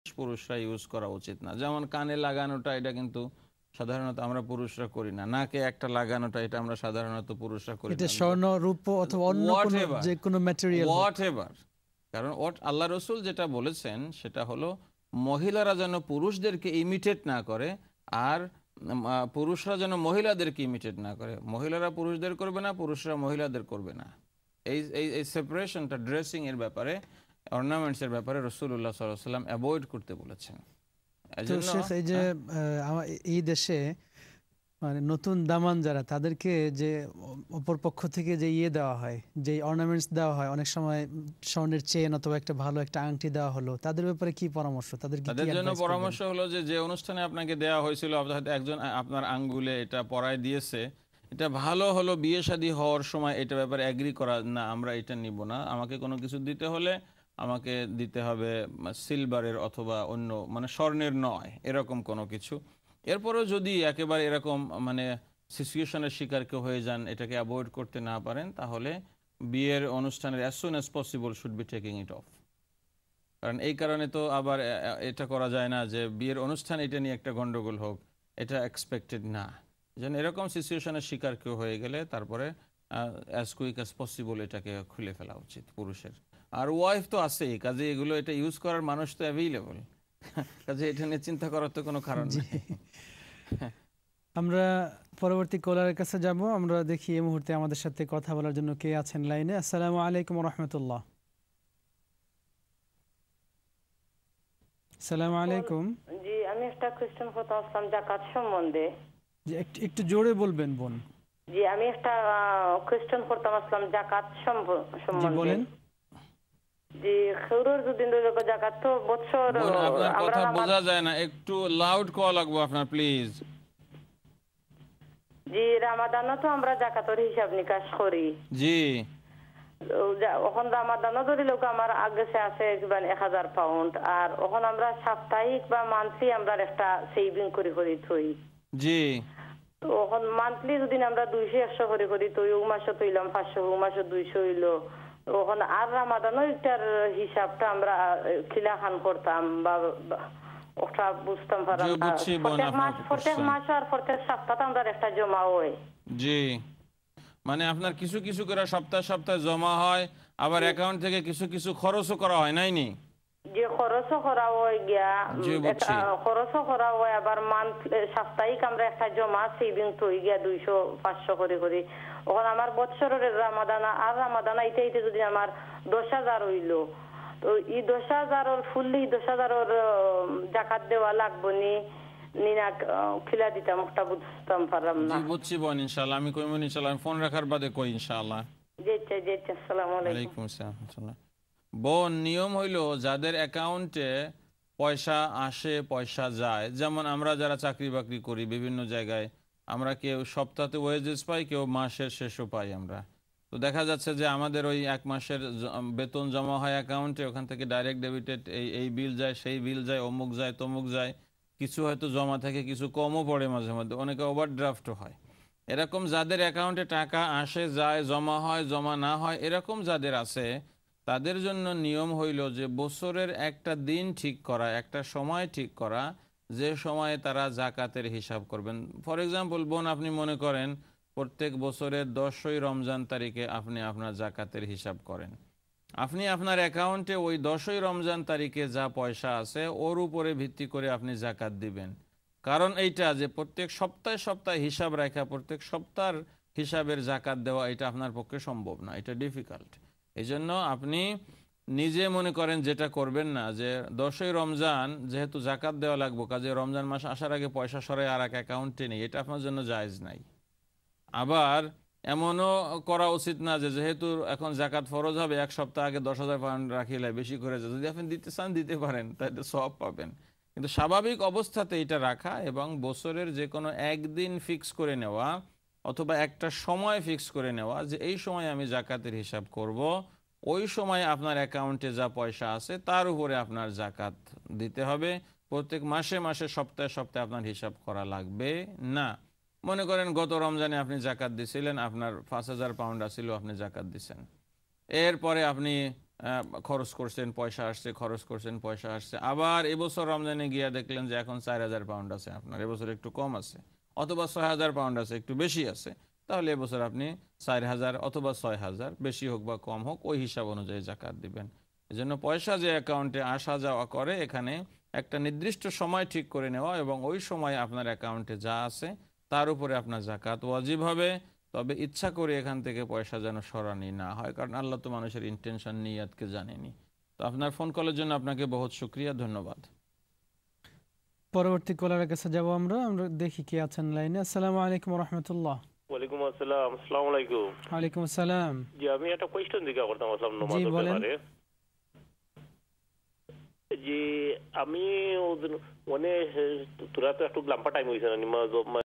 পুরুষরা ইউজ করা উচিত না। যেমন কানে লাগানোটা, এটা কিন্তু সাধারণত আমরা পুরুষরা করি না। নাকে একটা লাগানোটা, এটা আমরা সাধারণত পুরুষরা করি না। এটা স্বর্ণ, রূপ অথবা অন্য কোনো যে কোনো ম্যাটেরিয়াল হোক, হোয়াটএভার। কারণ আল্লাহ রসুল যেটা বলেছেন সেটা হলো মহিলারা যেন পুরুষদেরকে ইমিটেট না করে, আর পুরুষরা যেন মহিলাদেরকে ইমিটেট না করে। মহিলারা পুরুষদের করবে না, পুরুষরা মহিলাদের করবে না। এই এই সেপারেশনটা ড্রেসিং এর ব্যাপারে, অর্নামেন্টস এর ব্যাপারে রাসূলুল্লাহ সাল্লাল্লাহু আলাইহি ওয়াসাল্লাম অ্যাভয়েড করতে বলেছেন। তো শেখ এই যে এই দেশে মানে নতুন দামান যারা, তাদেরকে যে অপর পক্ষ থেকে যে দেওয়া হয়, যে অর্নামেন্টস দেওয়া হয়, অনেক সময় স্বর্ণের চেন অথবা একটা ভালো একটা আংটি দেওয়া হলো, তাদের ব্যাপারে কি পরামর্শ? তাদের জন্য পরামর্শ হলো যে অনুষ্ঠানে আপনাকে দেওয়া হয়েছিল, একজন আপনার আঙ্গুলে এটা পরায় দিয়েছে, এটা ভালো হলো বিয়ে শাদী হওয়ার সময় এটা ব্যাপারে এগ্রি করা, না আমরা এটা নিব না, আমাকে কোনো কিছু দিতে হলে আমাকে দিতে হবে সিলভারের অথবা অন্য মানে স্বর্ণের নয়, এরকম কোনো কিছু। এরপরেও যদি একেবারে এরকম মানে সিচুয়েশনের শিকার কেউ হয়ে যান, এটাকে অ্যাভয়েড করতে না পারেন, তাহলে বিয়ের অনুষ্ঠানের as soon as possible should be taking it off. কারণ এই কারণে তো আবার এটা করা যায় না যে বিয়ের অনুষ্ঠান এটা নিয়ে একটা গন্ডগোল হোক, এটা এক্সপেক্টেড না। যেন এরকম সিচুয়েশনের শিকার কেউ হয়ে গেলে তারপরে অ্যাজ কুইক অ্যাজ পসিবল এটাকে খুলে ফেলা উচিত পুরুষের। আর ওয়াইফ তো আছেই, কাজে এগুলো এটা ইউজ করার মানুষ তো অ্যাভেইলেবল, কাজে এটা নিয়ে চিন্তা করার তো কোনো কারণ নেই। আমরা পরবর্তী কলারের কাছে যাব। আমরা দেখি এই মুহূর্তে আমাদের সাথে কথা বলার জন্য কে আছেন লাইনে। আসসালামু আলাইকুম ওয়া রাহমাতুল্লাহ। আসসালামু আলাইকুম। জি, আমি একটা কোশ্চেন করতে আসলাম যাকাত সম্বন্ধে। জি, একটু জোরে বলবেন বোন। জি, আমি একটা কোশ্চেন করতে আসলাম যাকাত সম্বন্ধে। জি বলেন। জি, খেউরের যদি যাকাত তো বছর আপনার কথা বোঝা যায় না, একটু লাউড কল লাগবে আপনার প্লিজ। জি, রামাদানও তো আমরা যাকাতের হিসাব নিকাশ করি। জি, এখন রামাদানও ধরি লোক আমার আগে আছে 1000 পাউন্ড, আর এখন আমরা সাপ্তাহিক বা মান্থলি আমরা একটা সেভিং করি থই। জি, তো এখন মান্থলি যদি আমরা 200-100 করি তো ও মাসে তৈলাম 500, ও মাসে 200 হইলো। ওখানে আর রামাদানও এটার হিসাবটা আমরা খিলা খান করতাম বা ওটা বুঝতাম পারলাম না। প্রত্যেক মাস আর প্রত্যেক সপ্তাহে আমরা একটা জমা হয়। জি, মানে আপনার কিছু কিছু করে সপ্তাহে সপ্তাহে জমা হয়, আবার অ্যাকাউন্ট থেকে কিছু কিছু খরচও করা হয়, নাইনি? যে খরচও করা হয় গিয়া, খরচও করা হয়, আবার সাপ্তাহিক আমরা একটা জমা সেভিং তো গিয়া 200-500 করে। ওখান আমার বছরের রামাদানা আর রামাদানা এটা যদি আমার 10,000 হইলো, তো এই 10,000 ফুললি 10,000 জাকাত দেওয়া লাগবো নি না খিলা দিতাম, ওটা বুঝতাম পারলাম না। জি, বুঝছি বোন, ইনশাআল্লাহ আমি কইমন, ইনশাআল্লাহ ফোন রাখার বাদে কই ইনশাআল্লাহ। জি, আসসালামু আলাইকুম। বোন, নিয়ম হইল যাদের অ্যাকাউন্টে পয়সা আসে পয়সা যায়, যেমন আমরা যারা চাকরি বাকরি করি বিভিন্ন জায়গায়, আমরা কেউ সপ্তাহে ওয়েজেস পাই, কেউ মাসের শেষও পাই আমরা। তো দেখা যাচ্ছে যে আমাদের ওই এক মাসের বেতন জমা হয় অ্যাকাউন্টে, ওখান থেকে ডাইরেক্ট ডেবিটেড এই বিল যায়, সেই বিল যায়, অমুক যায় তমুক যায়, কিছু হয়তো জমা থাকে, কিছু কমও পড়ে মাঝে মধ্যে, অনেকে ওভারড্রাফটও হয়। এরকম যাদের অ্যাকাউন্টে টাকা আসে যায়, জমা হয় জমা না হয়, এরকম যাদের আছে তাদের জন্য নিয়ম হইল যে বছরের একটা দিন ঠিক করা, একটা সময় ঠিক করা, যে সময়ে তারা জাকাতের হিসাব করবেন। ফর এক্সাম্পল বোন, আপনি মনে করেন প্রত্যেক বছরের 10ই রমজান তারিখে আপনি আপনার জাকাতের হিসাব করেন। আপনি আপনার অ্যাকাউন্টে ওই 10ই রমজান তারিখে যা পয়সা আছে ওর উপরে ভিত্তি করে আপনি জাকাত দিবেন। কারণ এইটা যে প্রত্যেক সপ্তাহে সপ্তাহে হিসাব রাখা, প্রত্যেক সপ্তাহের হিসাবের জাকাত দেওয়া, এটা আপনার পক্ষে সম্ভব না, এটা ডিফিকাল্ট। এই জন্য আপনি নিজে মনে করেন যেটা করবেন না, যে 10ই রমজান যেহেতু জাকাত দেওয়া লাগবে, কাজে রমজান মাস আসার আগে পয়সা সরাই আর এক অ্যাকাউন্টে নেই, এটা আপনার জন্য জায়েজ নাই। আবার এমনও করা উচিত না যে যেহেতু এখন জাকাত ফরজ হবে, এক সপ্তাহ আগে 10,000 পাউন্ড রাখিলে বেশি করে, যদি আপনি দিতে চান দিতে পারেন, তাহলে সওয়াব পাবেন। কিন্তু স্বাভাবিক অবস্থাতে এটা রাখা এবং বছরের যে কোনো একদিন ফিক্স করে নেওয়া অথবা একটা সময় ফিক্স করে নেওয়া যে এই সময় আমি জাকাতের হিসাব করব, ওই সময় আপনার অ্যাকাউন্টে যা পয়সা আছে তার উপরে আপনার জাকাত দিতে হবে। প্রত্যেক মাসে মাসে সপ্তাহে সপ্তাহে আপনার হিসাব করা লাগবে না। মনে করেন গত রমজানে আপনি জাকাত দিছিলেন, আপনার 5,000 পাউন্ড আসছিল, আপনি জাকাত দিচ্ছেন। এরপরে আপনি খরচ করছেন, পয়সা আসছে, খরচ করছেন, পয়সা আসছে। আবার এবছর রমজানে গিয়া দেখলেন যে এখন 4000 পাউন্ড আছে আপনার, এবছর একটু কম আছে, অথবা 6000 পাউন্ড আছে, একটু বেশি আছে, তাহলে এবছর আপনি 4000 অথবা 6000, বেশি হোক বা কম হোক, ওই হিসাব অনুযায়ী জাকাত দিবেন। এজন্য পয়সা যে অ্যাকাউন্টে আসা যাওয়া করে, এখানে একটা নির্দিষ্ট সময় ঠিক করে নেওয়া এবং ওই সময় আপনার অ্যাকাউন্টে যা আছে তার উপরে আপনার জাকাত ওয়াজিব হবে। তবে ইচ্ছা করে এখান থেকে পয়সা যেন সরানি না হয়, কারণ আল্লাহ তো মানুষের ইন্টেনশন, নিয়াতকে জানেনি। তো আপনার ফোন কলের জন্য আপনাকে বহুত শুকরিয়া, ধন্যবাদ। পরবর্তী কলারের কাছে যাব আমরা দেখি কে আছেন লাইনে। আসসালামু আলাইকুম ওয়া রাহমাতুল্লাহ। ওয়ালাইকুম আসসালাম। আসসালামু আলাইকুম। ওয়ালাইকুম আসসালাম। জি, আমি একটা কোয়েশ্চেন জিজ্ঞাসা করতাম আসলাম নামাজের ব্যাপারে। জি, আমি মানে তোরা তো একটু লাম্পা টাইম হয়েছে না